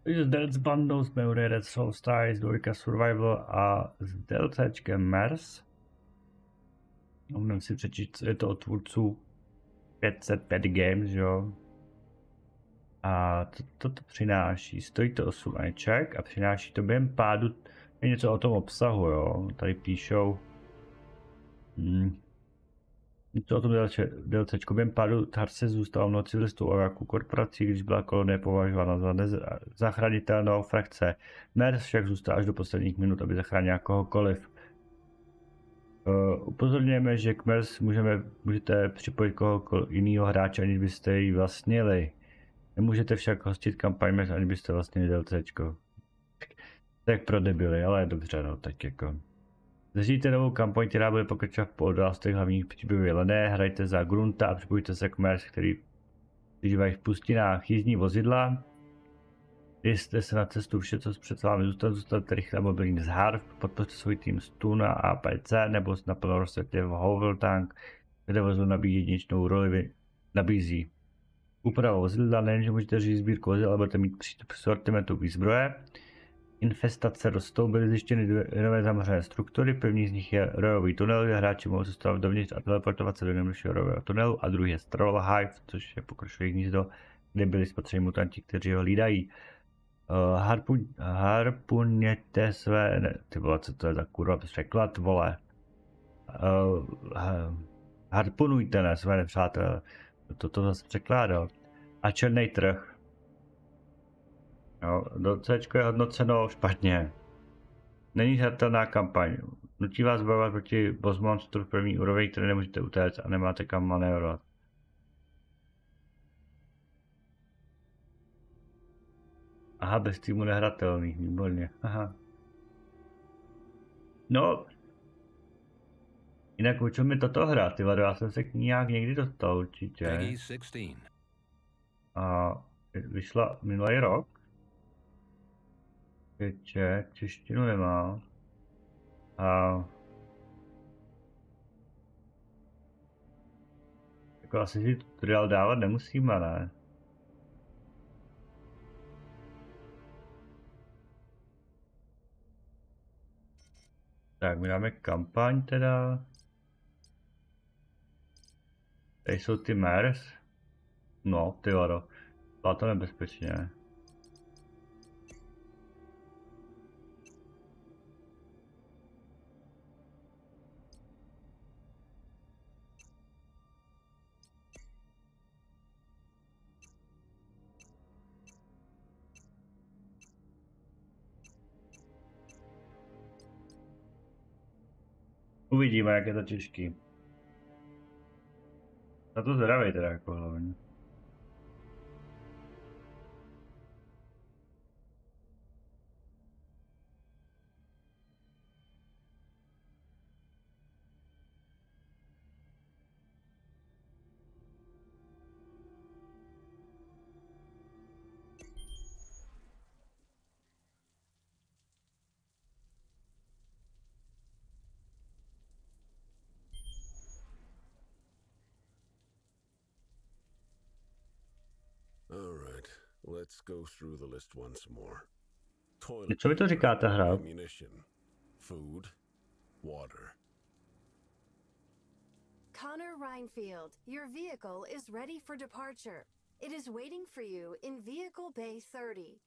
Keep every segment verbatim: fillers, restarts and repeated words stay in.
S Delc bandou jsme u Red Soul Stars, dvojka Survival a s DLCčkem Mers. Můžeme si přečíst, je to od tvůrců pět set pět Games, jo. A to, to, to přináší, stojí to osm eček a přináší to během pádu, je něco o tom obsahu, jo. Tady píšou, hmm. něco o tom DLCčku, během pádu Tarse zůstalo mnoho civilistů Oraku korporací, když byla kolonie považována za nezachranitelnou frakce. Mers však zůstal až do posledních minut, aby zachránil kohokoliv. Uh, upozorňujeme, že k Mers můžeme, můžete připojit kohokoliv jiného hráče, aniž byste ji vlastnili. Nemůžete však hostit kampaň Mers, aniž byste vlastnili DLCčko. Tak pro debily, ale dobře, no, tak jako. Zažijte novou kampaň, která bude pokračovat po událostech hlavních příběhů Jelené, hrajte za Grunta a připojte se k Mers, který vyžívají v pustinách jízdní vozidla. Jste se na cestu vše, co před vámi zůstane, zůstanete rychle mobilní z Harv, podpořte svůj tým Stun a A P C nebo naplno rozsvětě v Hovel Tank, kde vozidlo nabíjí jedinečnou roli, nabízí. Úprava vozidla, nejenže můžete říct sbírku vozidla, ale budete mít přístup k sortimentu výzbroje. Infestace rostou, byly zjištěny dvě nové zamořené struktury, první z nich je rojový tunel, kde hráči mohou zůstat dovnitř a teleportovat se do nejbližšího rojového tunelu, a druhý je Stroll Hive, což je pokročilé hnízdo, kde byli spatřeni mutanti, kteří ho hlídají. Uh, harpun, harpuněte své, ne, ty vole, co to je za kurva překlad, vole. Uh, harpunujte ne své nepřátelé, to to zase překládal. A černý trh. Jo, do Cčko je hodnoceno špatně. Není žádná kampaň. Nutí vás bojovat proti boss monstru v první úroveň, které nemůžete utéct a nemáte kam manévrovat. Aha, bez týmu nehratelný, výborně, aha. No. Jinak o čem je toto hra, ty vado, já jsem se k ní nějak někdy dostal určitě. A vyšla minulý rok. Čeče, češtinu nemá. A... Jako asi si tutoriál dávat nemusíme, ne? Tak, my dáme kampaň teda. Tady jsou ty Mers. No, ty vado. Byla to nebezpečně. Uvidíme, jak je to těžký. Na to zdravej teda jako hlavně. Let's go through the list once more. Co mi to říká ta hra? Ammunition, food, water. Connor Reinfield, your vehicle is ready for departure. It is waiting for you in Vehicle Bay thirty.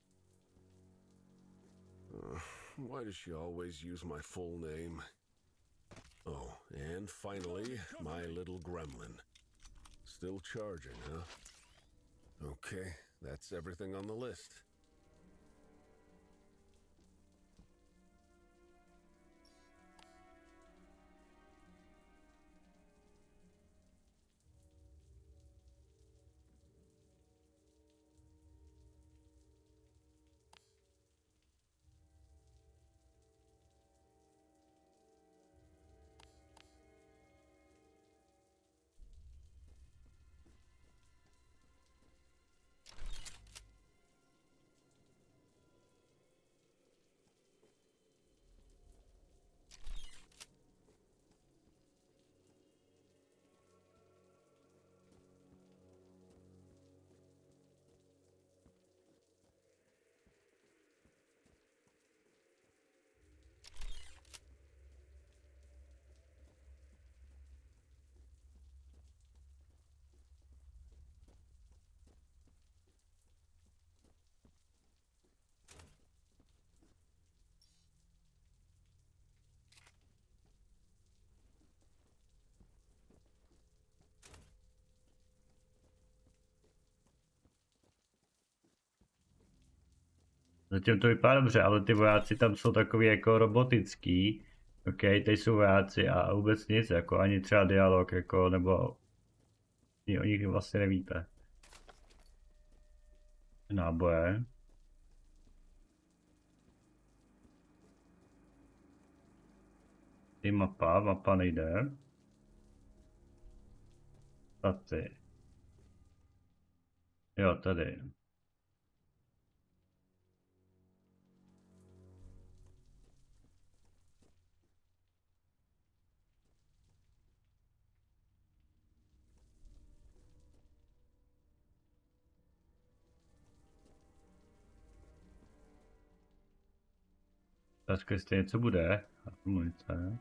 Uh, why does she always use my full name? Oh, and finally, my little gremlin. Still charging, huh? Okay, that's everything on the list. Zatím to vypadá dobře, ale ty vojáci tam jsou takový jako robotický. OK, teď jsou vojáci a vůbec nic, jako ani třeba dialog, jako, nebo o nich vlastně nevíte. Náboje. Ty mapa, mapa nejde. Tady. Jo, tady. Tak jestli něco bude. Munice.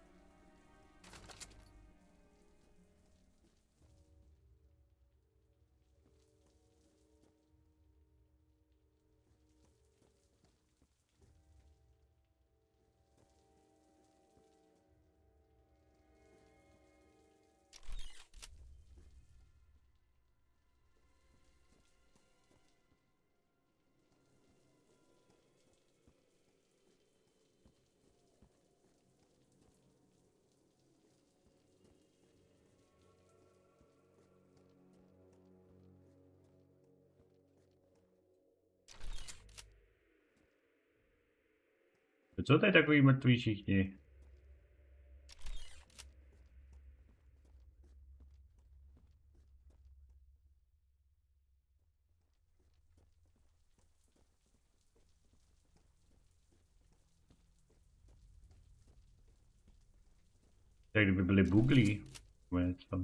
Co tady takový mrtví všichni? Tak kdyby byli buglí. Něco.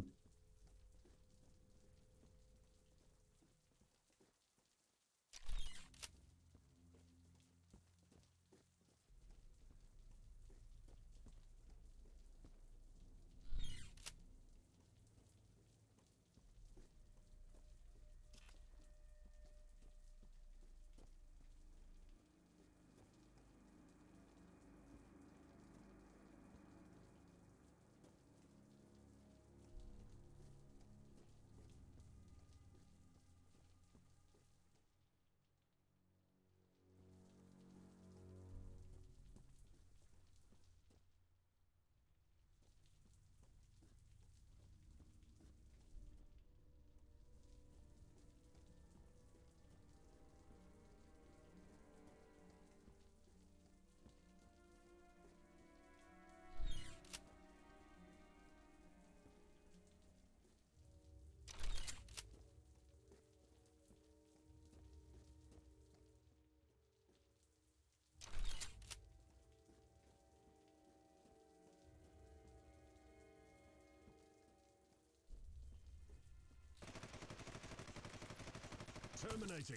Terminating.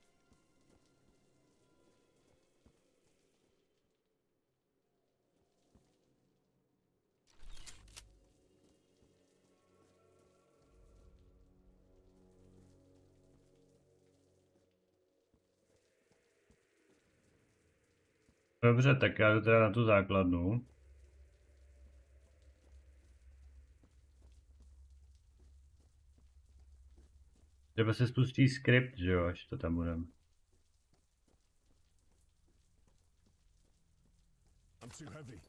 Dobře, tak já jdu teda na tu základnu. Třeba se spustí skript, že jo, až to tam budeme. I'm too heavy.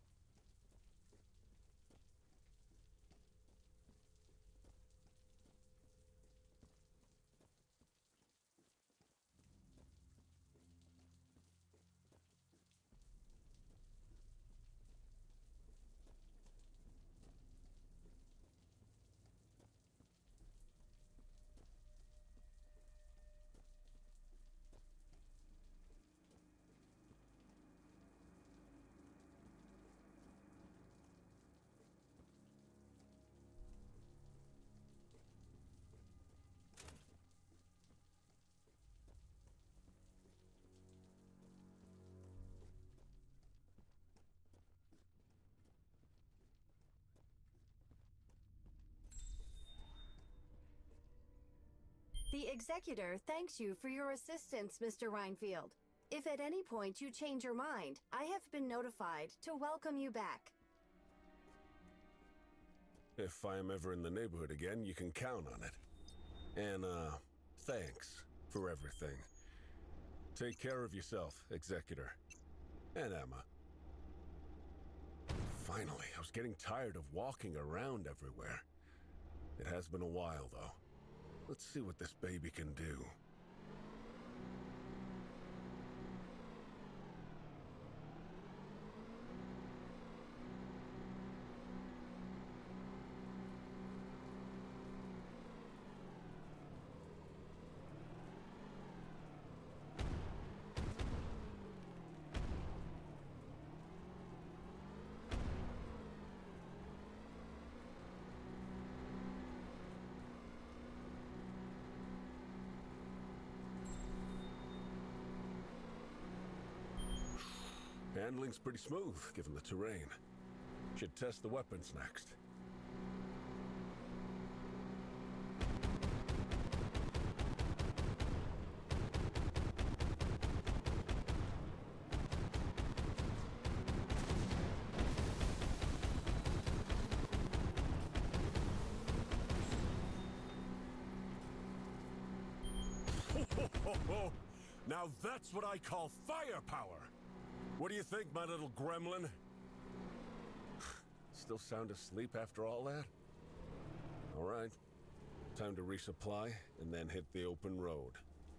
The Executor thanks you for your assistance, Mister Reinfield. If at any point you change your mind, I have been notified to welcome you back. If I am ever in the neighborhood again, you can count on it. And, uh, thanks for everything. Take care of yourself, Executor. And Emma. Finally, I was getting tired of walking around everywhere. It has been a while, though. Let's see what this baby can do. Handling's pretty smooth, given the terrain. Should test the weapons next. Ho, ho, ho, ho. Now that's what I call firepower! What do you think, my little gremlin? Still sound asleep after all that? All right. Time to resupply and then hit the open road.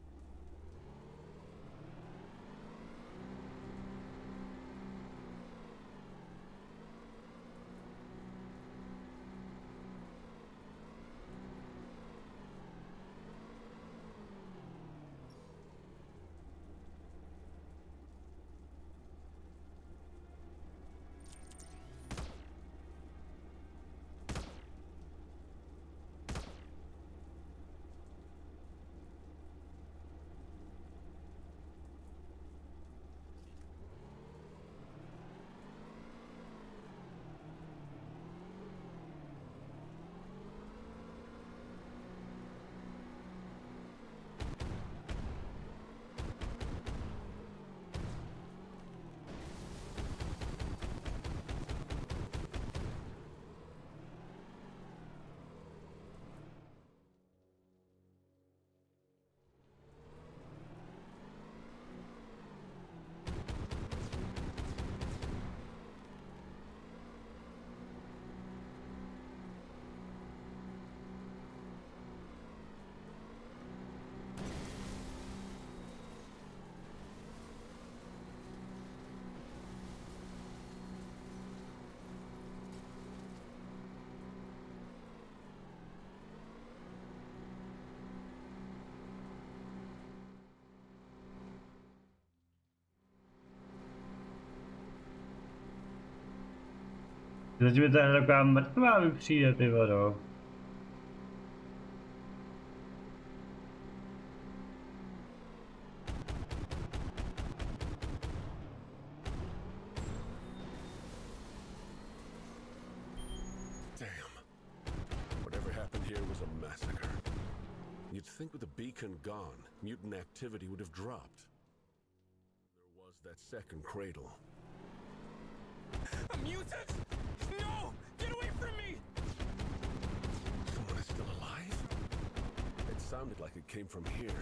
Zatím je ta taková mrtvá mi přijde, ty vodo. You'd think with the beacon gone, mutant activity would have dropped. There was that second cradle. A mutant? No! Get away from me! Someone is still alive? It sounded like it came from here.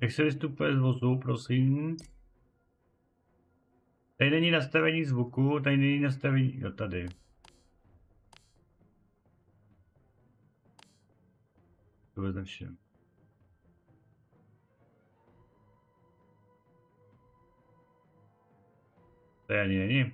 Jak se vystupuje z vozu, prosím? Tady není nastavení zvuku, tady není nastavení... Jo, tady. To vůbec nevšim. Tady ani není.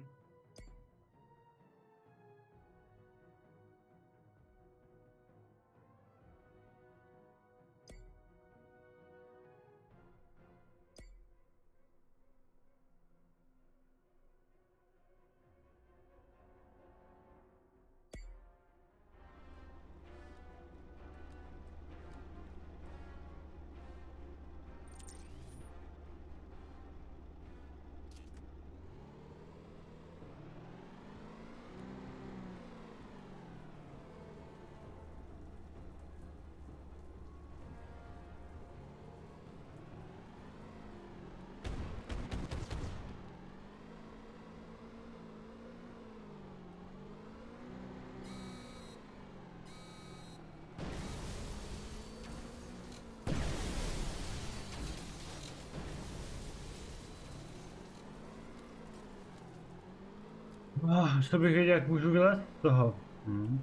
Oh, co bych věděl, jak můžu vylézt z toho. Hmm.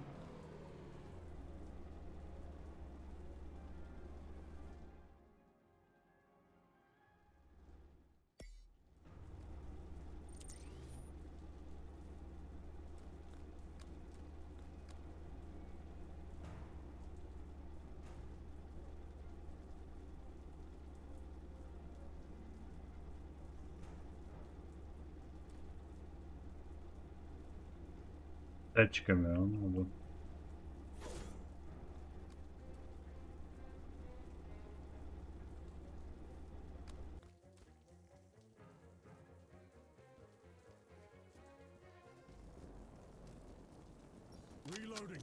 Tečkem, jo? Nebo... Reloading.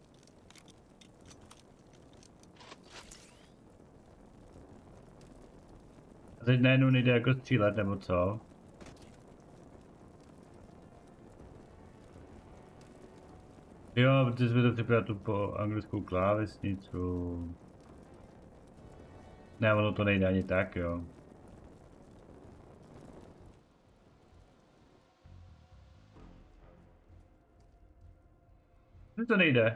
A teď najednou nejde jako střílet, nebo co? Jo, protože jsme to připravili tu po anglickou klávesnicu. Ne, ono to nejde ani tak, jo. Kde to nejde?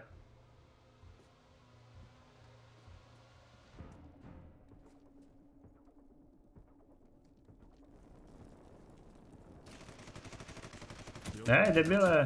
Ne, debile.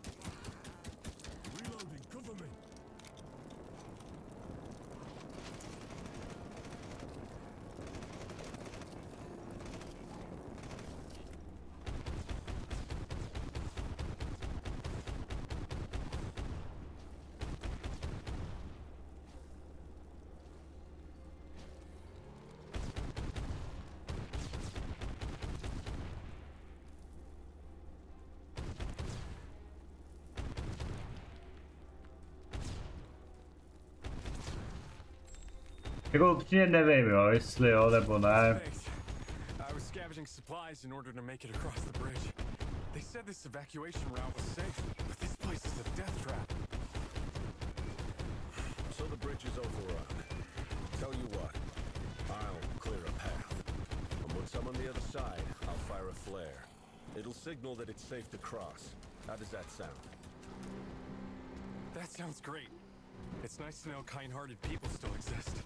Jako upřímně nevím, jo, jestli jo, nebo ne. I was scavenging supplies in order to make it across the bridge. They said this evacuation route was safe, but this place is a death trap. So the bridge is overrun. Tell you what, I'll clear a path. And once I'm on the other side, I'll fire a flare. It'll signal that it's safe to cross. How does that sound? That sounds great. It's nice to know kind-hearted people still exist.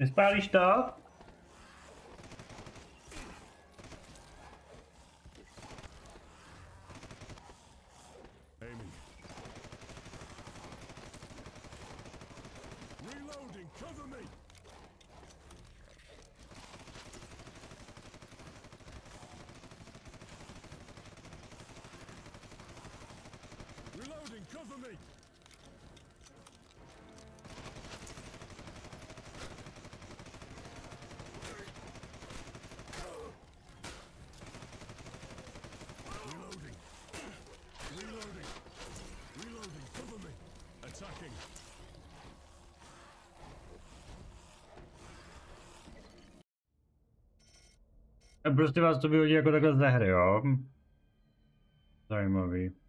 Nespálíš to? Amy. Reloading, cover me. Reloading, cover me. Reloading. Reloading. Reloading, cover me. Attacking. Prostě vás to vyhodí jako takhle ze hry, jo? Zajímavý.